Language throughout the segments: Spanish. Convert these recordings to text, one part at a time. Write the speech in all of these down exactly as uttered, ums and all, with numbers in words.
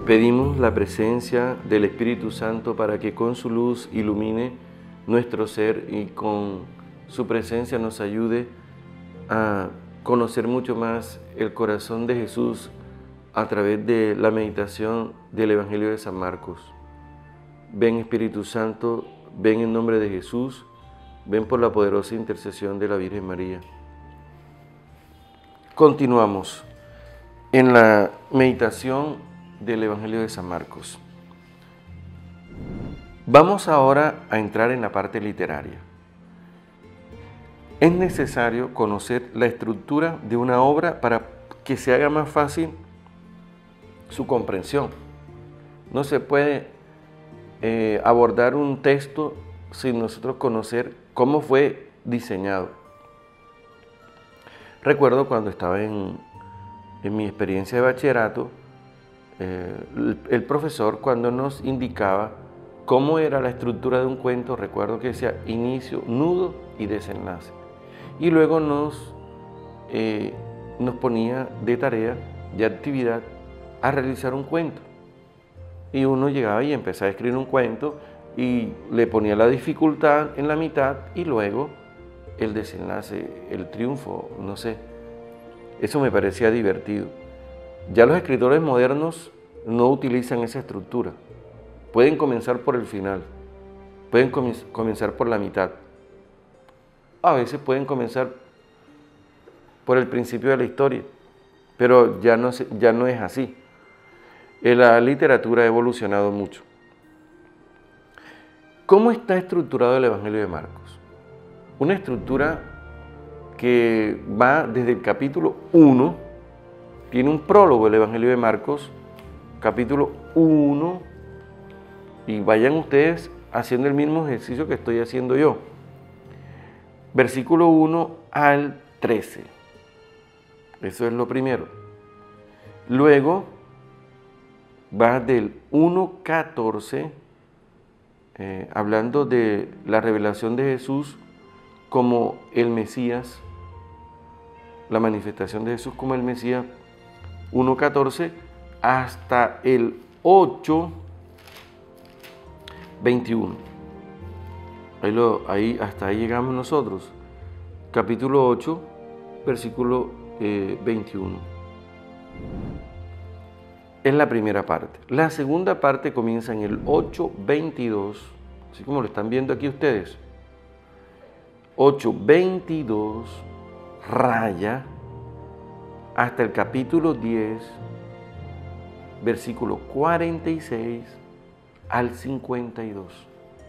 Pedimos la presencia del Espíritu Santo para que con su luz ilumine nuestro ser y con su presencia nos ayude a conocer mucho más el corazón de Jesús a través de la meditación del Evangelio de San Marcos. Ven Espíritu Santo, ven en nombre de Jesús, ven por la poderosa intercesión de la Virgen María. Continuamos en la meditación del Evangelio de San Marcos. Vamos ahora a entrar en la parte literaria. Es necesario conocer la estructura de una obra para que se haga más fácil su comprensión. No se puede eh, abordar un texto sin nosotros conocer cómo fue diseñado. Recuerdo cuando estaba en, en mi experiencia de bachillerato, eh, el, el profesor cuando nos indicaba cómo era la estructura de un cuento, recuerdo que decía inicio, nudo y desenlace. Y luego nos, eh, nos ponía de tarea, de actividad, a realizar un cuento. Y uno llegaba y empezaba a escribir un cuento y le ponía la dificultad en la mitad y luego el desenlace, el triunfo, no sé. Eso me parecía divertido. Ya los escritores modernos no utilizan esa estructura. Pueden comenzar por el final, pueden com- comenzar por la mitad. A veces pueden comenzar por el principio de la historia, pero ya no, ya no es así. La literatura ha evolucionado mucho. ¿Cómo está estructurado el Evangelio de Marcos? Una estructura que va desde el capítulo uno, tiene un prólogo el Evangelio de Marcos, capítulo uno, y vayan ustedes haciendo el mismo ejercicio que estoy haciendo yo. Versículo uno al trece. Eso es lo primero. Luego va del uno al catorce, eh, hablando de la revelación de Jesús como el Mesías, la manifestación de Jesús como el Mesías, uno al catorce, hasta el ocho, veintiuno. Ahí, lo, ahí, hasta ahí llegamos nosotros. Capítulo ocho, versículo eh, veintiuno. Es la primera parte. La segunda parte comienza en el ocho, veintidós, así como lo están viendo aquí ustedes. ocho, veintidós, raya, hasta el capítulo diez, versículo cuarenta y seis al cincuenta y dos.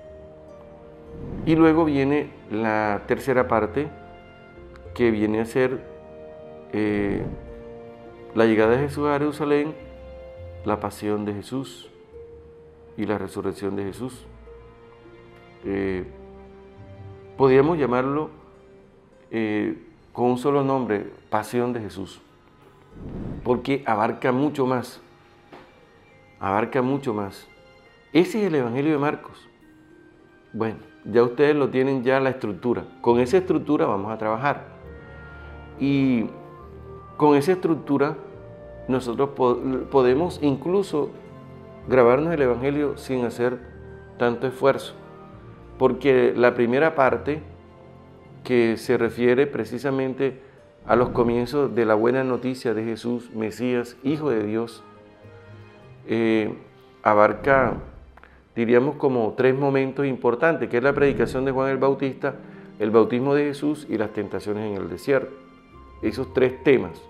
Y luego viene la tercera parte, que viene a ser eh, la llegada de Jesús a Jerusalén, la pasión de Jesús y la resurrección de Jesús. Eh, podríamos llamarlo eh, con un solo nombre, pasión de Jesús, porque abarca mucho más, abarca mucho más. Ese es el Evangelio de Marcos. Bueno, ya ustedes lo tienen ya la estructura. Con esa estructura vamos a trabajar. Y con esa estructura nosotros po- podemos incluso grabarnos el Evangelio sin hacer tanto esfuerzo. Porque la primera parte, que se refiere precisamente a los comienzos de la buena noticia de Jesús, Mesías, Hijo de Dios, eh, abarca, diríamos, como tres momentos importantes, que es la predicación de Juan el Bautista, el bautismo de Jesús y las tentaciones en el desierto. Esos tres temas.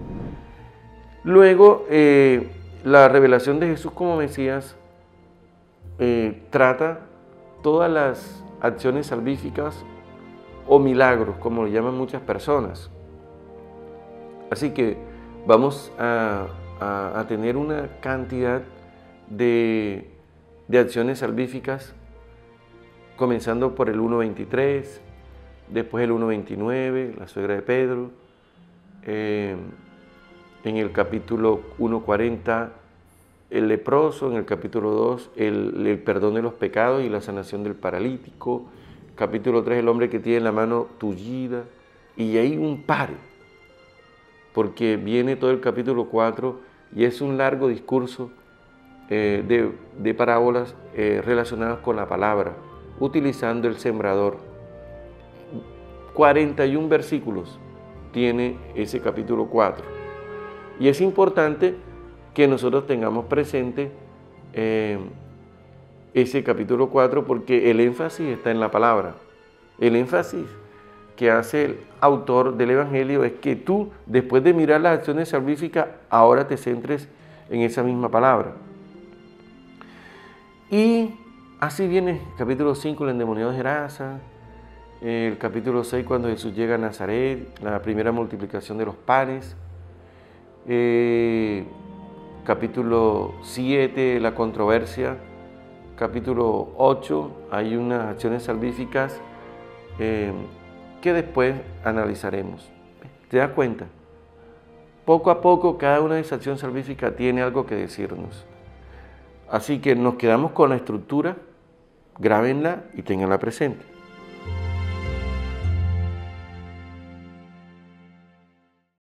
Luego, eh, la revelación de Jesús como Mesías eh, trata todas las acciones salvíficas o milagros, como lo llaman muchas personas. Así que vamos a, a, a tener una cantidad de, de acciones salvíficas, comenzando por el uno veintitrés, después el uno veintinueve, la suegra de Pedro, eh, en el capítulo uno cuarenta, el leproso, en el capítulo dos, el, el perdón de los pecados y la sanación del paralítico, capítulo tres, el hombre que tiene la mano tullida, y hay un par, porque viene todo el capítulo cuatro y es un largo discurso eh, de, de parábolas eh, relacionadas con la palabra, utilizando el sembrador. cuarenta y un versículos tiene ese capítulo cuatro. Y es importante que nosotros tengamos presente eh, ese capítulo cuatro, porque el énfasis está en la palabra. El énfasis que hace el autor del Evangelio es que tú, después de mirar las acciones salvíficas, ahora te centres en esa misma palabra. Y así viene el capítulo cinco, el endemoniado de Gerasa, el capítulo seis, cuando Jesús llega a Nazaret, la primera multiplicación de los panes, eh, capítulo siete, la controversia, capítulo ocho, hay unas acciones salvíficas eh, que después analizaremos. ¿Te das cuenta? Poco a poco cada una de esas acciones salvíficas tiene algo que decirnos. Así que nos quedamos con la estructura, grábenla y tenganla presente.